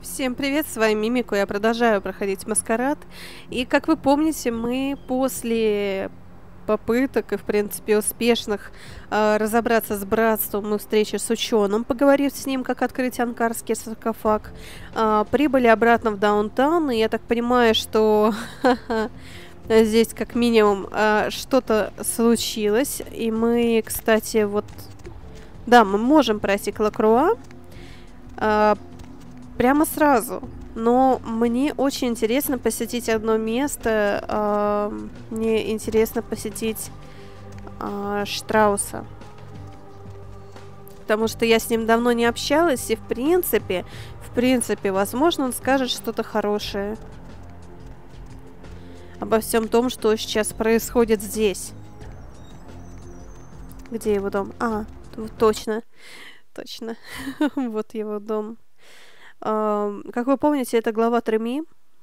Всем привет, с вами Мимико, я продолжаю проходить Маскарад. И, как вы помните, мы после попыток и, в принципе, успешных разобраться с братством и встречи с ученым, поговорив с ним, как открыть анкарский саркофаг, прибыли обратно в даунтаун, и я так понимаю, что здесь как минимум что-то случилось, и мы, кстати, вот... Да, мы можем пройти к Лакруа, прямо сразу. Но мне очень интересно посетить одно место. Мне интересно посетить Штрауса. Потому что я с ним давно не общалась, и в принципе, возможно, он скажет что-то хорошее обо всем том, что сейчас происходит здесь. Где его дом? Точно. Вот его дом. Как вы помните, это глава Треми,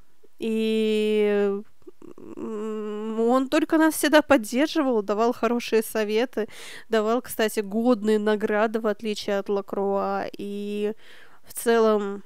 и он только нас всегда поддерживал, давал хорошие советы, давал, кстати, годные награды, в отличие от Лакруа, и в целом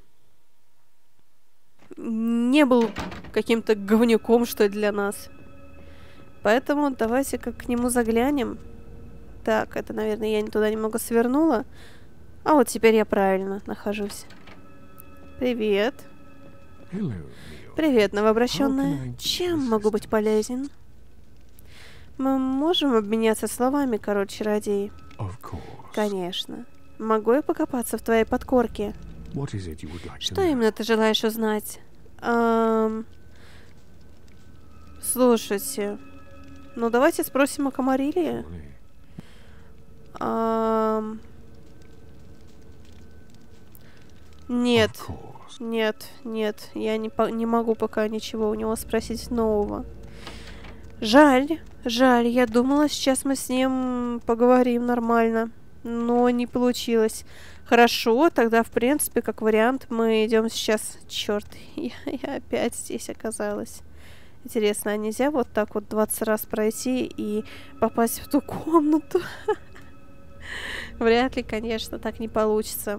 не был каким-то говнюком, что для нас. Поэтому давайте-ка к нему заглянем. Так, это, наверное, я туда немного свернула. А вот теперь я правильно нахожусь. Привет. Привет, новообращенная. Чем могу быть полезен? Мы можем обменяться словами, король-чародей? Конечно. Могу я покопаться в твоей подкорке? Что именно ты желаешь узнать? Слушайте. Ну, давайте спросим о Камарилии. Нет, я не могу пока ничего у него спросить нового. Жаль, я думала, сейчас мы с ним поговорим нормально, но не получилось. Хорошо, тогда, в принципе, как вариант, мы идем сейчас... Черт, я опять здесь оказалась. Интересно, а нельзя вот так вот 20 раз пройти и попасть в ту комнату? Вряд ли, конечно, так не получится.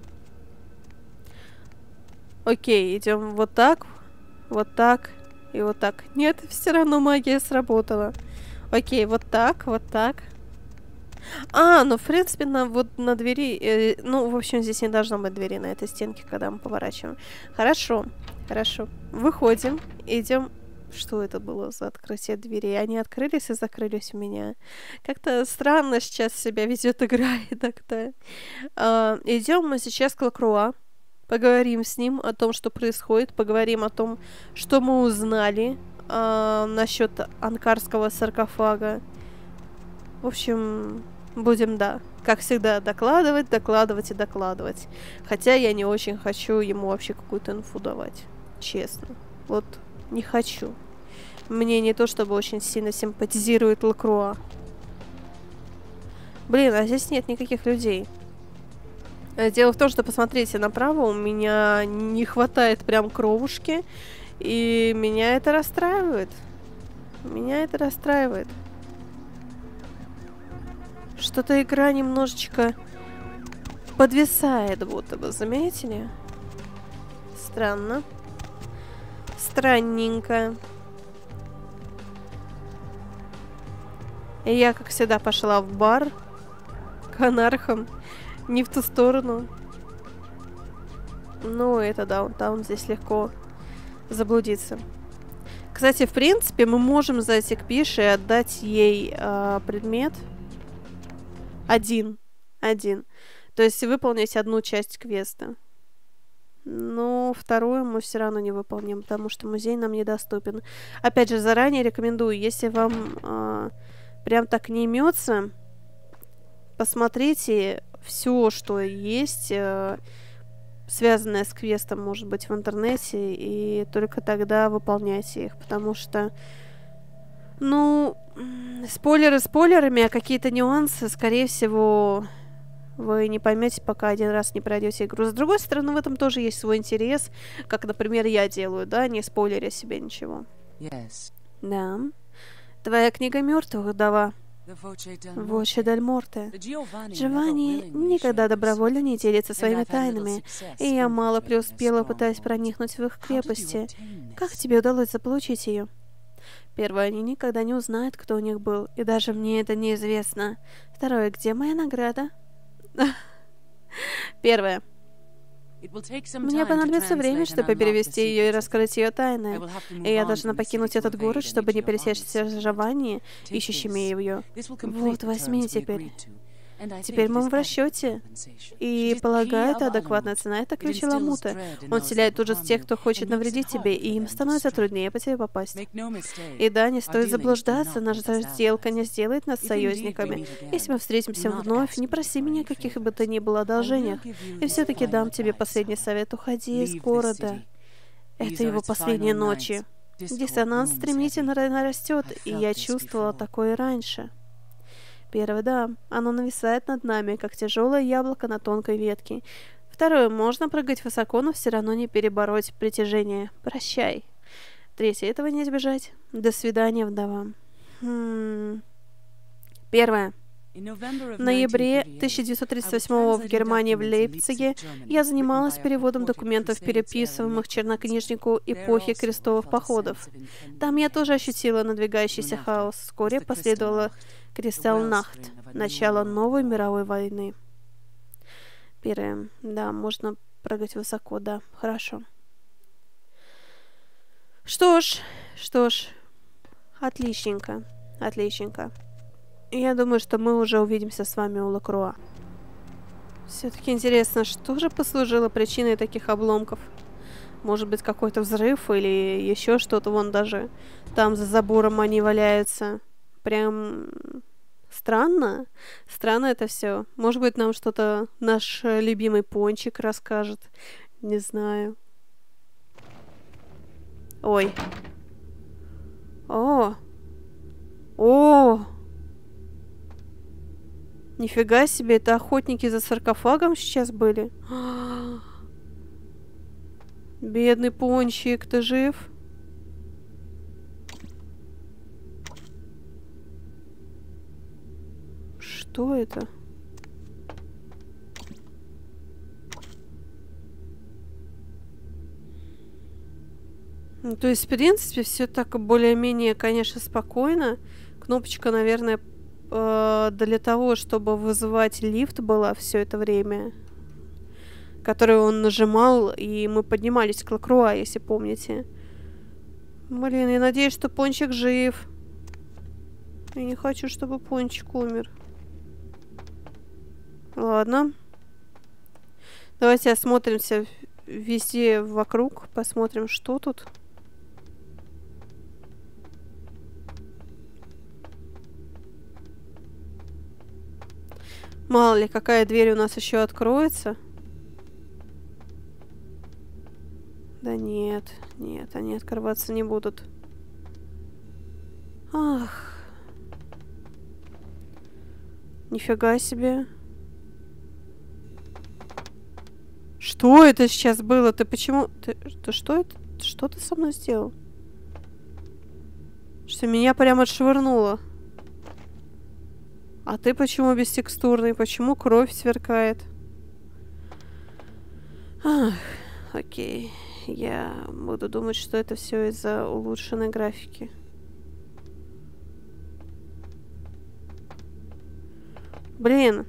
Окей, идем вот так и вот так. Нет, все равно магия сработала. Окей, вот так. Ну, в принципе, на двери... ну, в общем, здесь не должно быть двери на этой стенке, когда мы поворачиваем. Хорошо. Выходим, идем... Что это было за открытие дверей? Они открылись и закрылись у меня. Как-то странно сейчас себя ведет игра иногда. Идем мы сейчас к Лакруа. Поговорим с ним о том, что происходит. Поговорим о том, что мы узнали насчет анкарского саркофага. В общем, будем, как всегда, докладывать. Хотя я не очень хочу ему вообще какую-то инфу давать. Честно. Вот, не хочу. Мне не то, чтобы очень сильно симпатизирует Лакруа. Блин, а здесь нет никаких людей. Дело в том, что, посмотрите, направо у меня не хватает прям кровушки, и меня это расстраивает. Что-то игра немножечко подвисает, будто бы, заметили ли? Странно. Странненько. И я, как всегда, пошла в бар к анархам. Не в ту сторону. Ну, это даунтаун, здесь легко заблудиться. Кстати, в принципе, мы можем зайти к Пише и отдать ей предмет. Один. То есть выполнить одну часть квеста. Но вторую мы все равно не выполним, потому что музей нам недоступен. Опять же, заранее рекомендую, если вам прям так не имется, посмотрите все, что есть, связанное с квестом, может быть, в интернете, и только тогда выполняйте их, потому что, ну, спойлеры спойлерами, а какие-то нюансы, скорее всего, вы не поймете, пока один раз не пройдете игру. С другой стороны, в этом тоже есть свой интерес, как, например, я делаю, не спойлеря себе ничего. Yes. Да. Твоя книга мертвых, Дава. Воче дель Морте. Джованни никогда добровольно не делится своими тайнами, и я мало преуспела, пытаясь проникнуть в их крепости. Как тебе удалось заполучить ее? Первое, они никогда не узнают, кто у них был, и даже мне это неизвестно. Второе, где моя награда? Первое. Мне понадобится время, чтобы перевести ее и раскрыть ее тайны. И я должна покинуть этот город, чтобы не пересечься с Джованни, ищущими ее. Вот, возьми теперь. Теперь мы в расчете. И, полагаю, это адекватная цена, это ключ Ламута. Он вселяет ужас в тех, кто хочет навредить тебе, и им становится труднее по тебе попасть. И да, не стоит заблуждаться, наша сделка не сделает нас союзниками. Если мы встретимся вновь, не проси меня каких бы то ни было одолжениях. И все-таки дам тебе последний совет: уходи из города. Это его последние ночи. Диссонанс стремительно растет, и я чувствовала такое и раньше. Первое, да, оно нависает над нами, как тяжелое яблоко на тонкой ветке. Второе, можно прыгать высоко, но все равно не перебороть притяжение. Прощай. Третье, этого не избежать. До свидания, вдова. Первое. В ноябре 1938 в Германии, в Лейпциге, я занималась переводом документов, переписываемых чернокнижнику эпохи крестовых походов. Там я тоже ощутила надвигающийся хаос. Вскоре последовала Крistallnacht, начало новой мировой войны. Первое. Да, можно прыгать высоко, да. Хорошо. Что ж. Отличненько. Я думаю, что мы уже увидимся с вами у Лакруа. Все-таки интересно, что же послужило причиной таких обломков? Может быть, какой-то взрыв или еще что-то? Вон даже там за забором они валяются. Прям странно. Странно это все. Может быть, нам что-то наш любимый пончик расскажет. Не знаю. Ой. О! Нифига себе, это охотники за саркофагом сейчас были? Бедный пончик, ты жив? Что это? Ну, то есть, в принципе, все так более-менее, конечно, спокойно. Кнопочка, наверное, для того, чтобы вызывать лифт, была все это время, которую он нажимал, и мы поднимались к Лакруа, если помните. Блин, я надеюсь, что пончик жив. Я не хочу, чтобы пончик умер. Ладно. Давайте осмотримся везде вокруг, посмотрим, что тут. Мало ли, какая дверь у нас еще откроется. Да нет, они открываться не будут. Ах. Нифига себе. Что это сейчас было? Ты почему... Ты что это? Что ты со мной сделал? Что меня прямо отшвырнуло. А ты почему бестекстурный? Почему кровь сверкает? Ах, окей. Я буду думать, что это все из-за улучшенной графики. Блин.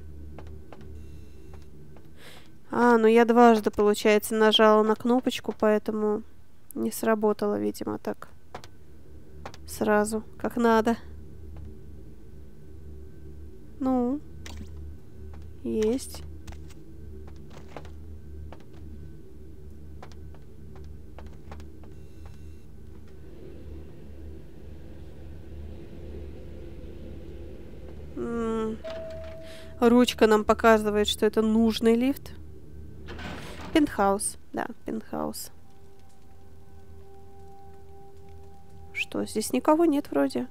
Ну я дважды, получается, нажала на кнопочку, поэтому не сработало, видимо, так. Сразу, как надо. Ну. Есть. Ручка нам показывает, что это нужный лифт. Пентхаус. Да, пентхаус. Что, здесь никого нет вроде.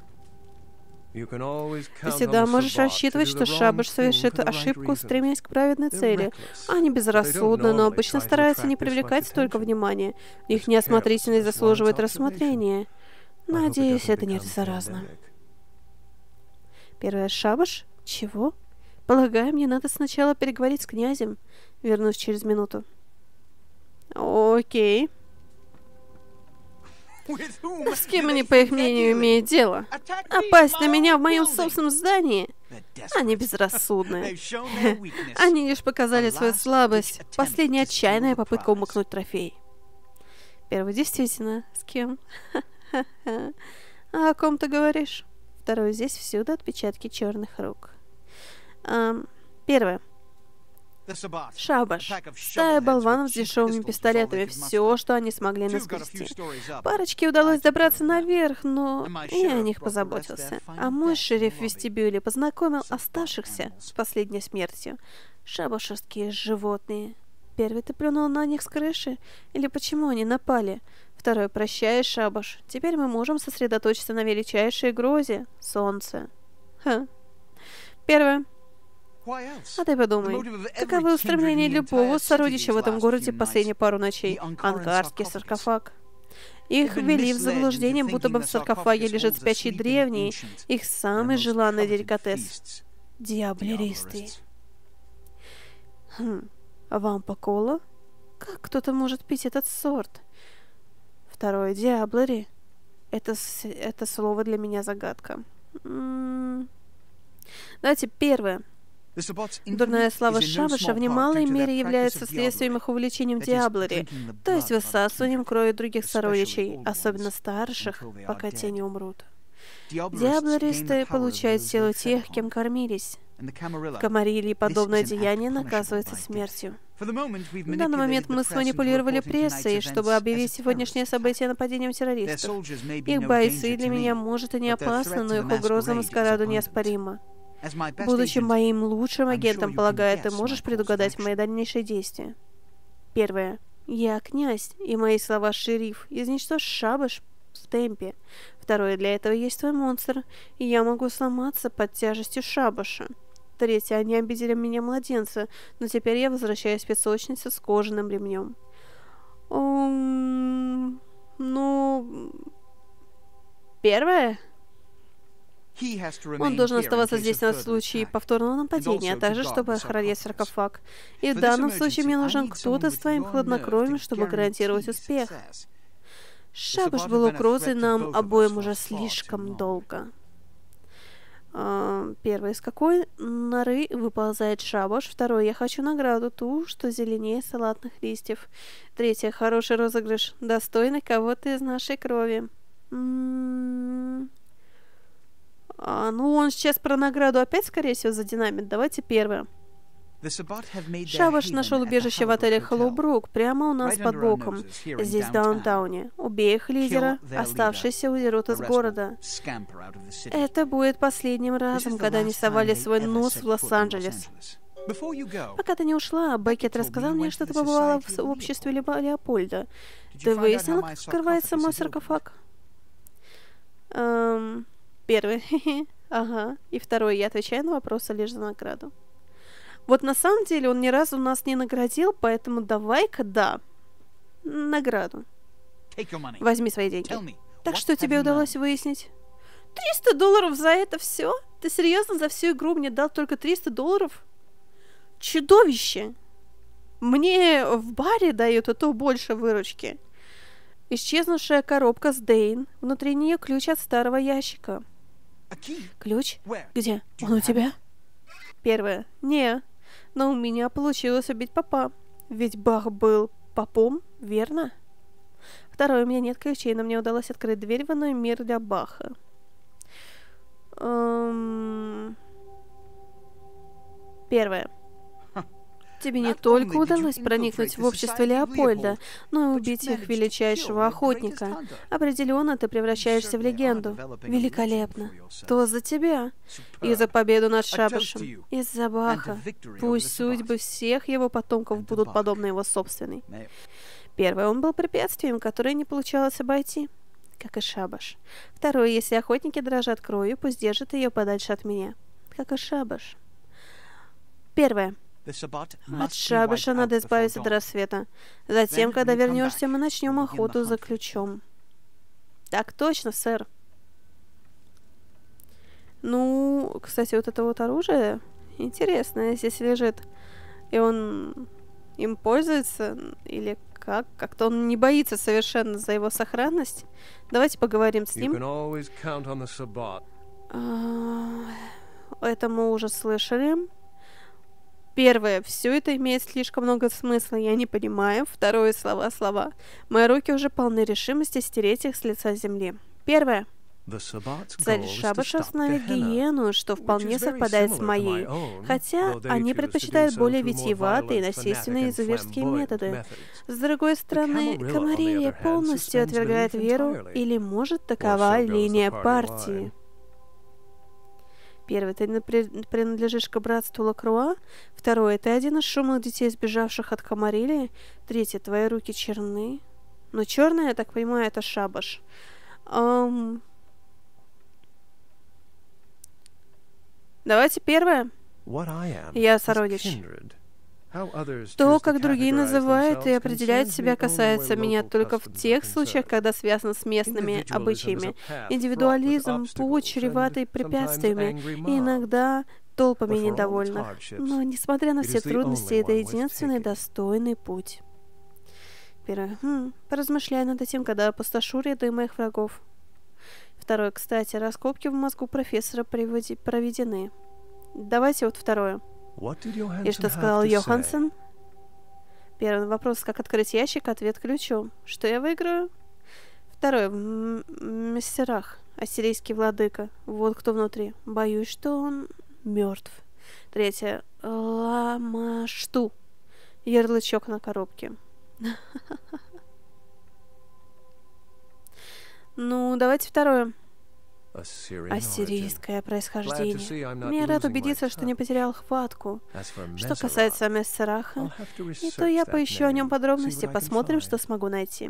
Ты всегда можешь рассчитывать, что шабаш совершит ошибку, стремясь к праведной цели. Они безрассудны, но обычно стараются не привлекать столько внимания. Их неосмотрительность заслуживает рассмотрения. Надеюсь, это не заразно. Первое, шабаш? Чего? Полагаю, мне надо сначала переговорить с князем. Вернусь через минуту. Окей. С кем они, по их мнению, имеют дело? Напасть на меня в моем собственном здании? Они безрассудные. Они лишь показали свою слабость. Последняя отчаянная попытка умыкнуть трофей. Первый, действительно, с кем? А о ком ты говоришь? Второй, здесь всюду отпечатки черных рук. Первое. Шабаш. Стая болванов с дешевыми пистолетами. Все, что они смогли наскрести. Парочке удалось добраться наверх, но я о них позаботился. А мой шериф в вестибюле познакомил оставшихся с последней смертью. Шабашевские животные. Первый, ты плюнул на них с крыши? Или почему они напали? Второй, прощай, Шабаш. Теперь мы можем сосредоточиться на величайшей грозе — солнце. Первое. А ты подумай, каковы устремления любого сородича в этом городе последние пару ночей? Ангарский саркофаг. Их ввели в заблуждение, будто бы в саркофаге лежит спящий древний, их самый желанный деликатес. Диаблеристый. Вампа-кола? Как кто-то может пить этот сорт? Второе, диаблери. Это слово для меня загадка. Давайте первое. Дурная слава Шабаша в немалой мере является следствием их увлечением диаблери, то есть высасыванием крови других сородичей, особенно старших, пока те не умрут. Диаблеристы получают силу тех, кем кормились. В Камарилле подобное деяние наказывается смертью. В данный момент мы сманипулировали прессой, чтобы объявить сегодняшнее событие нападением террористов. Их бойцы для меня, может, и не опасны, но их угроза маскараду неоспорима. Будучи моим лучшим агентом, полагаю, ты можешь предугадать мои дальнейшие действия. Первое. Я князь, и мои слова шериф. Изничтожь Шабаш в темпе. Второе. Для этого есть твой монстр, и я могу сломаться под тяжестью Шабаша. Третье. Они обидели меня младенца, но теперь я возвращаюсь в песочницу с кожаным ремнем. Первое. Он должен оставаться здесь на случай повторного нападения, а также чтобы охранять саркофаг. И в данном случае мне нужен кто-то с твоим хладнокровием, чтобы гарантировать успех. Шабаш был угрозой нам обоим уже слишком долго. Первый, из какой норы выползает Шабаш? Второй, я хочу награду, ту, что зеленее салатных листьев. Третье, хороший розыгрыш, достойный кого-то из нашей крови. Он сейчас про награду опять, скорее всего, за динамит. Давайте первое. Шабаш нашел убежище в отеле Холлоубрук, прямо у нас под боком, здесь, в даунтауне. Убей их лидера, оставшиеся удерут из города. Это будет последним разом, когда они совали свой нос в Лос-Анджелес. Пока ты не ушла, Беккет рассказал мне, что ты побывала в обществе Леопольда. Ты выяснила, как скрывается мой саркофаг? Первый. Ага. И второй. Я отвечаю на вопросы лишь за награду. Вот на самом деле он ни разу нас не наградил, поэтому давай-ка, да, награду. Возьми свои деньги. Так что тебе удалось выяснить? $300 за это все? Ты серьезно за всю игру мне дал только $300? Чудовище! Мне в баре дают, а то больше выручки. Исчезнувшая коробка с Дейн. Внутри нее ключ от старого ящика. Ключ? Где? Он у тебя? Первое. Не. Но у меня получилось убить папа. Ведь Бах был попом, верно? Второе. У меня нет ключей, но мне удалось открыть дверь в иной мир для Баха. Первое. Тебе не только удалось проникнуть в общество Леопольда, но и убить их величайшего охотника. Определенно, ты превращаешься в легенду. Великолепно. То за тебя. И за победу над Шабашем. Из-за Баха. Пусть судьбы всех его потомков будут подобны его собственной. Первое, он был препятствием, которое не получалось обойти, как и Шабаш. Второе, если охотники дрожат кровью, пусть держат ее подальше от меня, как и Шабаш. Первое. От Шабаша надо избавиться до рассвета. Затем, когда вернешься, мы начнем охоту за ключом. Так точно, сэр. Ну, кстати, вот это вот оружие интересное здесь лежит. И он им пользуется? или как? Как-то он не боится совершенно за его сохранность. Давайте поговорим с ним. Это мы уже слышали. Первое. Все это имеет слишком много смысла, я не понимаю. Второе. Слова. Мои руки уже полны решимости стереть их с лица земли. Первое. Цель Шабаша — остановить гиену, что вполне совпадает с моей, хотя они предпочитают более витиеватые, насильственные и зверские методы. С другой стороны, Камарилья полностью отвергает веру, или, может, такова линия партии. Первое, ты принадлежишь к братству Лакруа. Второе, ты один из шумных детей, сбежавших от Камарильи. Третье, твои руки черны. Но черное, я так понимаю, это Шабаш. Давайте первое. Я сородич. То, как другие называют и определяют себя, касается меня только в тех случаях, когда связано с местными обычаями. Индивидуализм — путь, чреватый препятствиями, и иногда толпами недовольных. Но, несмотря на все трудности, это единственный достойный путь. Первое. Поразмышляй над этим, когда опустошу ряды моих врагов. Второе. Кстати, раскопки в мозгу профессора проведены. Давайте вот второе. И что сказал Йоханссон? Первый вопрос, как открыть ящик, ответ ключом. Что я выиграю? Второе. В мастерах. Ассирийский владыка. Вот кто внутри. Боюсь, что он мертв. Третье. Ламашту. Ярлычок на коробке. Ну, давайте второе. Ассирийское происхождение. Я рад убедиться, что не потерял хватку. Что касается Мессераха, и то я поищу о нем подробности, посмотрим, что смогу найти.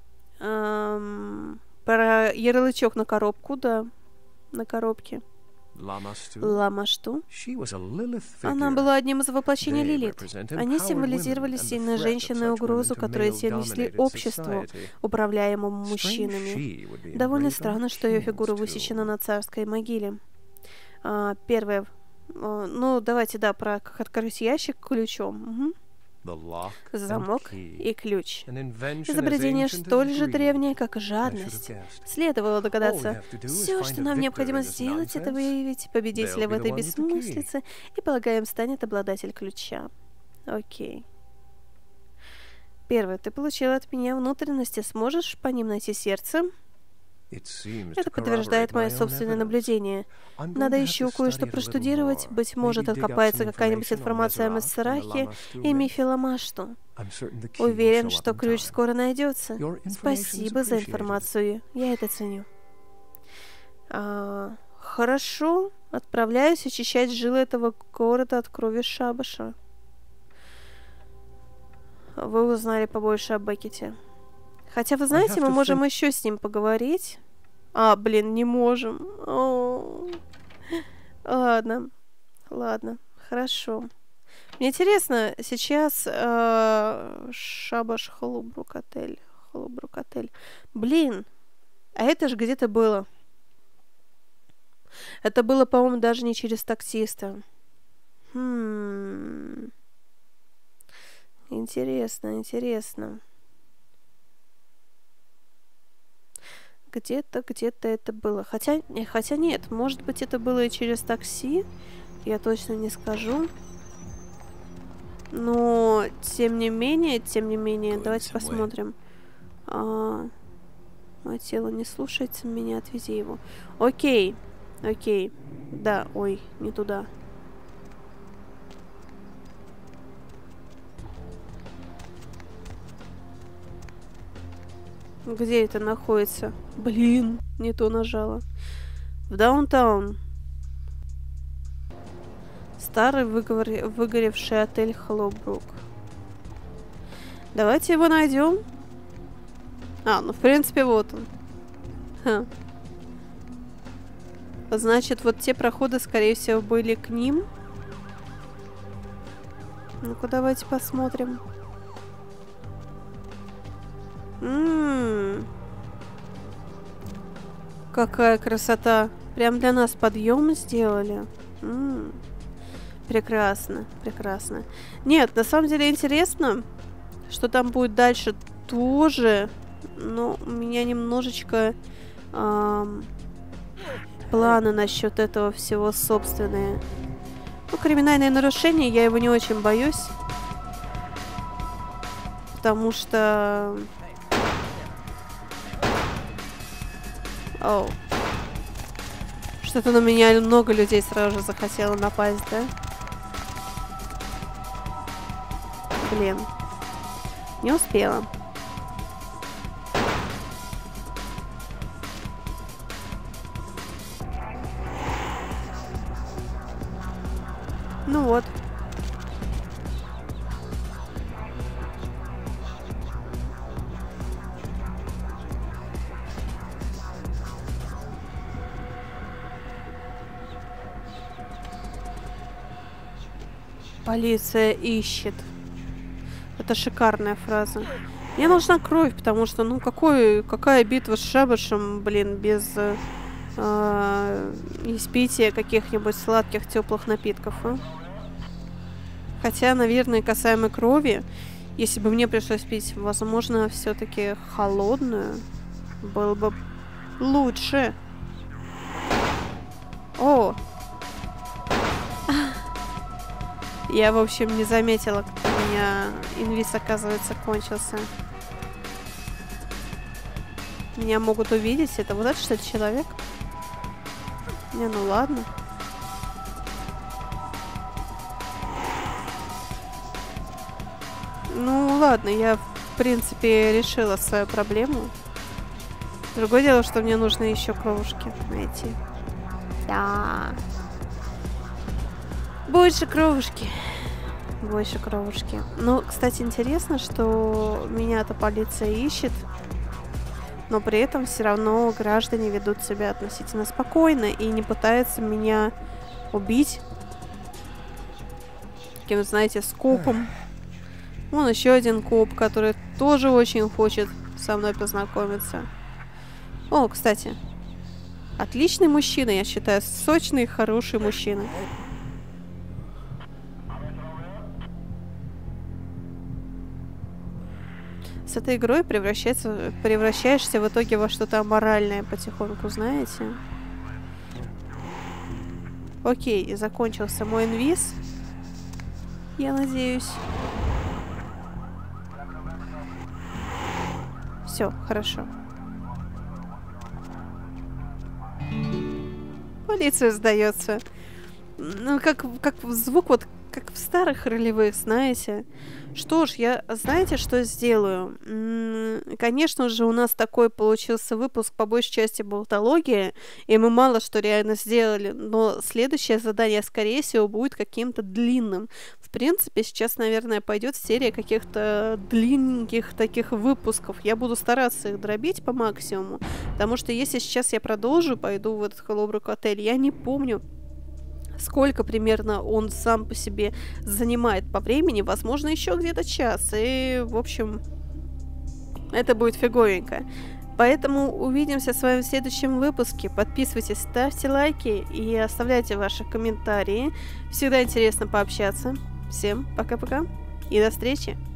Про ярлычок на коробку, да, на коробке. Ламашту. Она была одним из воплощений Лилит. Они символизировали сильную женщину и угрозу, которую те несли обществу, управляемому мужчинами. Довольно странно, что ее фигура высечена на царской могиле. Первое. Ну, давайте, да, про как открыть ящик ключом. Замок и ключ. Изобретение столь же древнее, как и жадность. Следовало догадаться. Все, что нам необходимо сделать, это выявить победителя в этой бессмыслице, и, полагаем, станет обладатель ключа. Окей. Первое. Ты получил от меня внутренности. Сможешь по ним найти сердце? Это подтверждает мое собственное наблюдение. Надо еще кое-что проштудировать. Быть может, откопается какая-нибудь информация о Мессерахе и мифе Ламашту. Уверен, что ключ скоро найдется. Спасибо за информацию. Я это ценю. Хорошо. Отправляюсь очищать жилы этого города от крови Шабаша. Вы узнали побольше о Беккете. Хотя, вы знаете, мы можем еще с ним поговорить. Блин, не можем. Ладно, хорошо. Мне интересно, сейчас Шабаш Холубрук-отель. Блин, а это же где-то было. Это было, по-моему, даже не через таксиста. Интересно. Где-то это было. Хотя нет, может быть, это было и через такси. Я точно не скажу. Но, тем не менее, давайте посмотрим. Мое тело не слушается меня, отвези его. Окей. Да, ой, не туда. Где это находится? Блин, не то нажала. В Даунтаун. Старый выгоревший отель Холлоубрук. Давайте его найдем. Ну в принципе вот он. Значит, вот те проходы, скорее всего, были к ним. Ну-ка, давайте посмотрим. Какая красота. Прям для нас подъем сделали. Прекрасно, прекрасно. Нет, на самом деле интересно, что там будет дальше тоже. Но у меня немножечко планы насчет этого всего собственные. Ну, криминальное нарушение, я его не очень боюсь. Потому что... Оу. Что-то на меня много людей сразу же захотело напасть, да? Блин. Не успела. Ну вот. Полиция ищет. Это шикарная фраза. Мне нужна кровь, потому что, ну, какая битва с шабашем, блин, без испития каких-нибудь сладких теплых напитков, а? Хотя, наверное, касаемо крови, если бы мне пришлось пить, возможно, все-таки холодную, было бы лучше. О! Я, в общем, не заметила, как у меня инвиз, оказывается, кончился. Меня могут увидеть. Это вот это, что ли, человек? Не, ну ладно. Ну ладно, я, в принципе, решила свою проблему. Другое дело, что мне нужно еще кровушки найти. Да. Больше кровушки. Больше кровушки. Ну, кстати, интересно, что меня-то полиция ищет, но при этом все равно граждане ведут себя относительно спокойно и не пытаются меня убить. Таким, знаете, с копом. Вон еще один коп, который тоже очень хочет со мной познакомиться. О, кстати. Отличный мужчина, я считаю. Сочный, хороший мужчина. С этой игрой превращаешься в итоге во что-то аморальное потихоньку, знаете? Окей, закончился мой инвиз. Я надеюсь. Все, хорошо. Полиция сдается. Ну, как звук, вот как в старых ролевых, знаете. Что ж, я, знаете, что сделаю? Конечно же, у нас такой получился выпуск, по большей части, болтология, и мы мало что реально сделали, но следующее задание, скорее всего, будет каким-то длинным. В принципе, сейчас, наверное, пойдет серия каких-то длинненьких таких выпусков. Я буду стараться их дробить по максимуму, потому что если сейчас я продолжу, пойду в этот Холобрук отель, я не помню, сколько примерно он сам по себе занимает по времени, возможно, еще где-то час. И, в общем, это будет фиговенько. Поэтому увидимся с вами в следующем выпуске. Подписывайтесь, ставьте лайки и оставляйте ваши комментарии. Всегда интересно пообщаться. Всем пока-пока и до встречи!